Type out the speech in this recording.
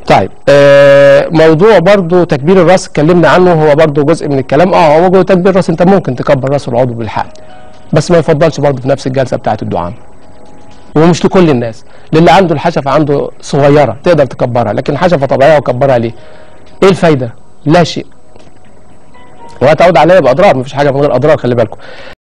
طيب موضوع برضو تكبير الراس اتكلمنا عنه، هو برضو جزء من الكلام. هو جوه تكبير الراس انت ممكن تكبر راس العضو بالحقن، بس ما يفضلش برضو في نفس الجلسه بتاعه الدعامه، ومش لكل الناس. للي عنده الحشفه عنده صغيره تقدر تكبرها، لكن الحشفه طبيعيه وكبرها ليه؟ ايه الفايده؟ لا شيء، وهتعود عليها باضرار، مفيش حاجه من غير اضرار، خلي بالكم.